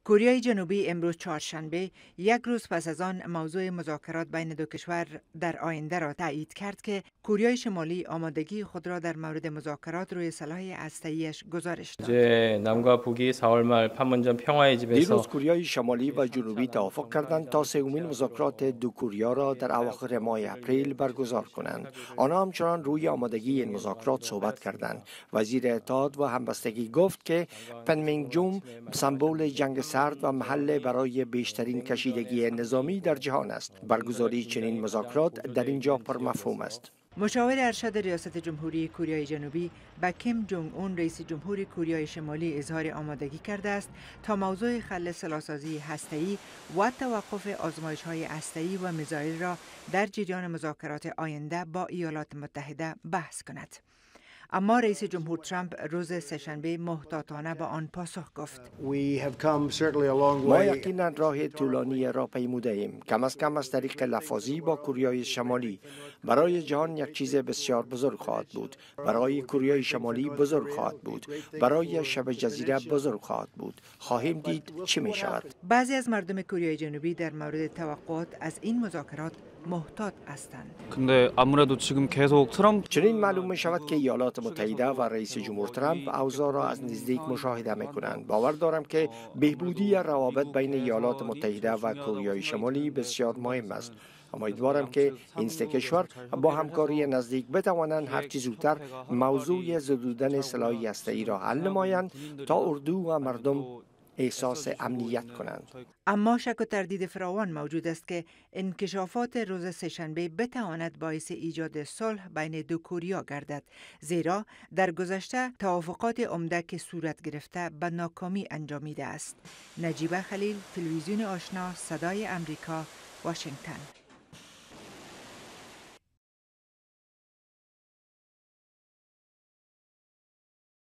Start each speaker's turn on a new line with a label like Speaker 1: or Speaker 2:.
Speaker 1: کره جنوبی امروز چهارشنبه یک روز پس از آن موضوع مذاکرات بین دو کشور در آینده را تایید کرد که کره شمالی آمادگی خود را در مورد مذاکرات روی سلاح هسته‌ایش گزارش داد.
Speaker 2: 남과 북이 4월 말 판문점 평화의 집에서
Speaker 3: دیروز کره شمالی و جنوبی توافق کردند تا سومین مذاکرات دو کره را در اواخر ماه اپریل برگزار کنند. آنها همچنان روی آمادگی این مذاکرات صحبت کردند. وزیر اتحاد و همبستگی گفت که پنمنجوم سمبل جنگ سرد و محل برای بیشترین کشیدگی نظامی در جهان است. برگزاری چنین مذاکرات در اینجا پرمفهوم است.
Speaker 1: مشاور ارشد ریاست جمهوری کره جنوبی به کیم جونگ اون رئیس جمهور کره شمالی اظهار آمادگی کرده است تا موضوع خلع سلاح‌سازی هسته‌ای و توقف آزمایش‌های هسته‌ای و میزایل را در جریان مذاکرات آینده با ایالات متحده بحث کند. اما رئیس جمهور ترامپ روز سه‌شنبه محتاطانه با آن پاسخ گفت.
Speaker 3: ما یقینا راه طولانی را پیموده ایم. کم از کم از طریق لفاظی با کره شمالی. برای جهان یک چیز بسیار بزرگ خواهد بود. برای کره شمالی بزرگ خواهد بود. برای شبه جزیره بزرگ خواهد بود. خواهیم دید چی می شود.
Speaker 1: بعضی از مردم کره جنوبی در مورد توقعات از این مذاکرات محتاط هستند.
Speaker 3: چنین معلوم می شود که ایالات متحده و رئیس جمهور ترامپ اوضاع را از نزدیک مشاهده می کنند. باور دارم که بهبودی روابط بین ایالات متحده و کره شمالی بسیار مهم است. امیدوارم که این سه کشور با همکاری نزدیک بتوانند هرچه زودتر موضوع زدودن سلاح هسته‌ای را حل نمایند تا اردو و مردم احساس امنیت کنند.
Speaker 1: اما شک و تردید فراوان موجود است که انکشافات روز سه‌شنبه بتواند باعث ایجاد صلح بین دو کره گردد، زیرا در گذشته توافقات عمده که صورت گرفته به ناکامی انجامیده است. نجیبه خلیل، تلویزیون آشنا، صدای امریکا، واشنگتن.